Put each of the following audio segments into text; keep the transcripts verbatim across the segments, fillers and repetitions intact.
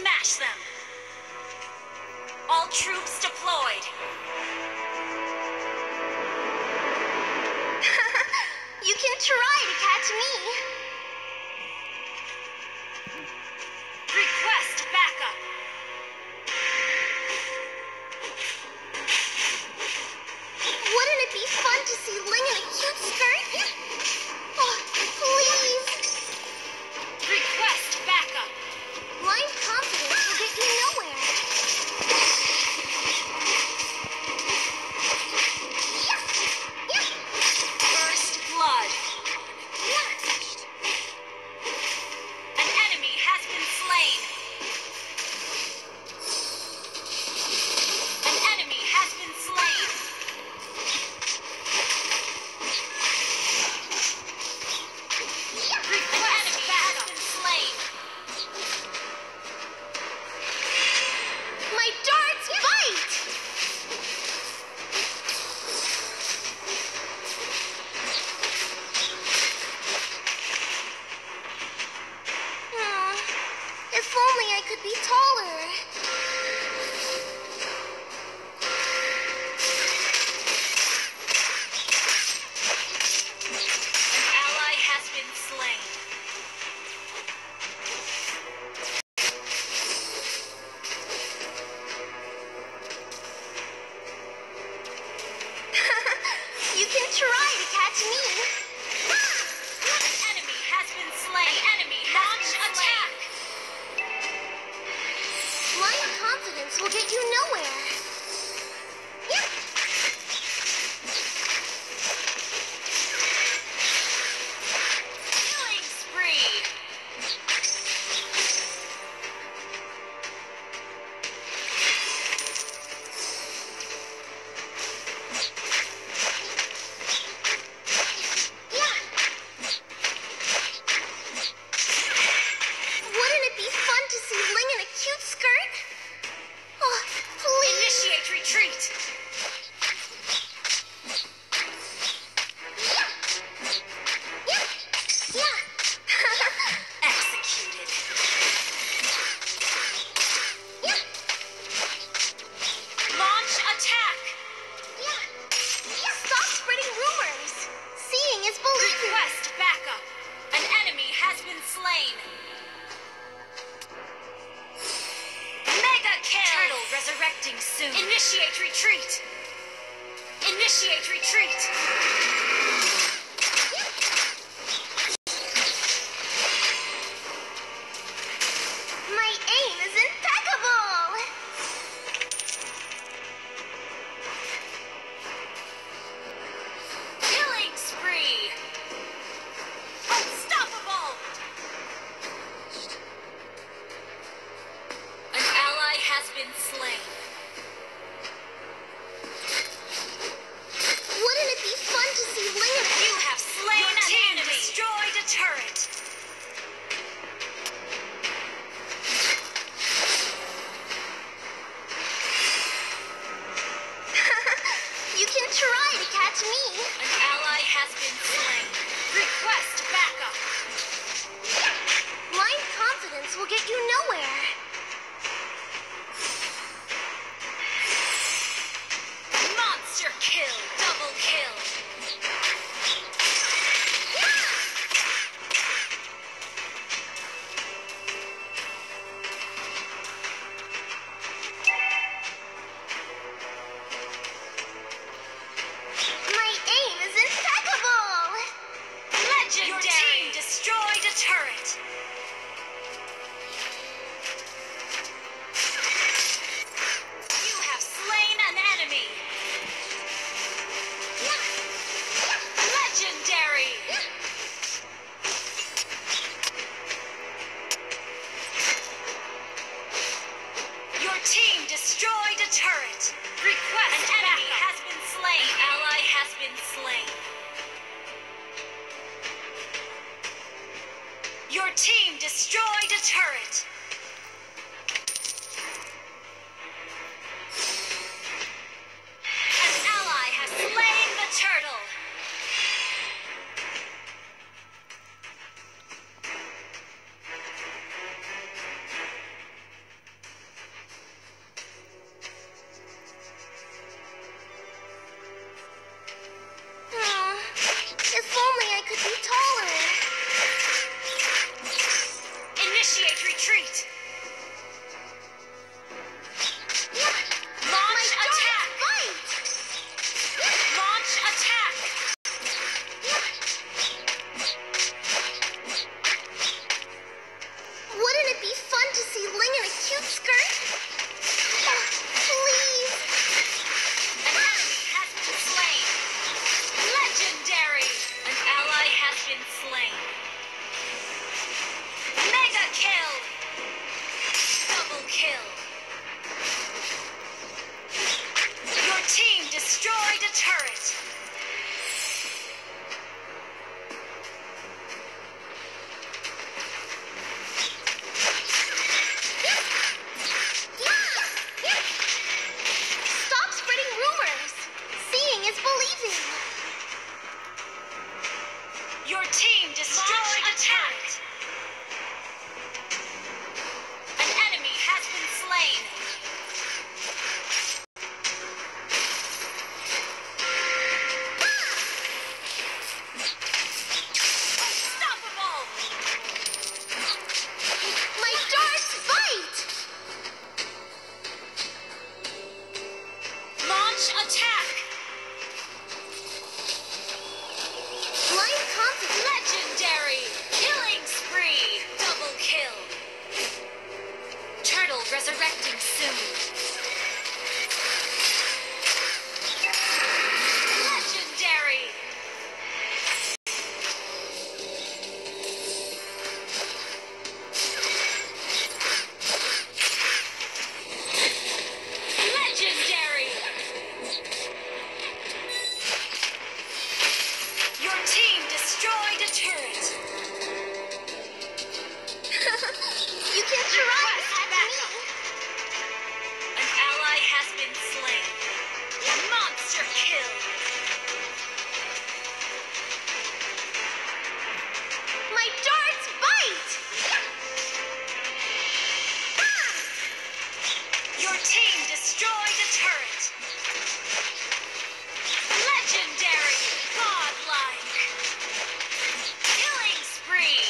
Smash them! All troops deployed! You can try to catch me! Request backup! Wouldn't it be fun to see Ling in a cute skirt? Oh, please! Request backup! Blind confidence will get you nowhere. First blood! An enemy has been slain! An enemy has been slain! Request backup! Slain! My darts bite! Hmm. If only I could be taller. An ally has been slain. You can try to catch me. An enemy has been slain. An enemy has been slain. Blind confidence will get you nowhere. Killing spree. Wouldn't it be fun to see Ling in a cute skirt? Oh, please. Initiate retreat. Executed. Launch attack. Stop spreading rumors. Seeing is believing. Request backup. An enemy has been slain. Mega kill. Turtle resurrecting soon. Initiate retreat. Initiate retreat. My aim is impeccable. Killing spree. Unstoppable. An ally has been slain. Wouldn't it be fun to see Ling in a You have slain Your an team enemy. Destroyed a turret. You can try to catch me. An ally has been slain. Request backup. Blind confidence will get you nowhere. Monster kill. Double kill. My aim is impeccable. Legendary. Your team destroyed a turret. You have slain an enemy. Legendary. Your team destroyed a turret. Request an enemy has been slain. An ally has been slain. Your team destroyed a turret. An ally has slain the turtle. it be fun to see Ling in a cute skirt? Oh, please. An enemy has been slain. Legendary. An ally has been slain. Mega kill. Double kill. Your team destroyed a turret. Stop spreading rumors. Seeing is believing. Your team destroyed a turret. An enemy has been slain. Unstoppable. My darts bite. Launch attack. Blind confidence. Legendary. Killing spree. Double kill. Turtle resurrecting soon. Legendary. Legendary. Your team destroyed a turret. You can try to catch me. An ally has been slain. Monster kill. My darts bite. Your team destroyed a turret. Legendary. Godlike. Killing spree.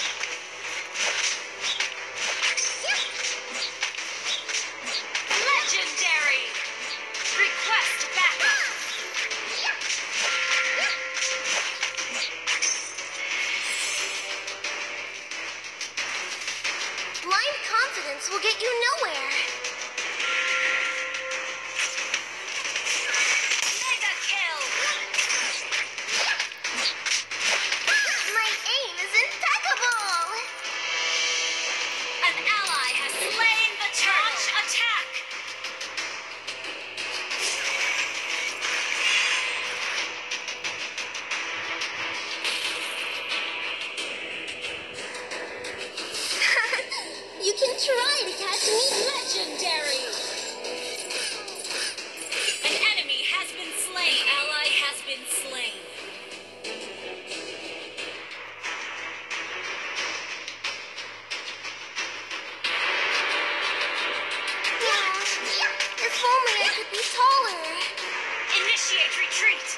Legendary. Request backup. Blind confidence will get you nowhere. Mega kill. My aim is impeccable. An ally has slain the turtle. Attack. You can try to catch me. Legendary. An enemy has been slain. Ally has been slain. If only I could be taller. Initiate retreat.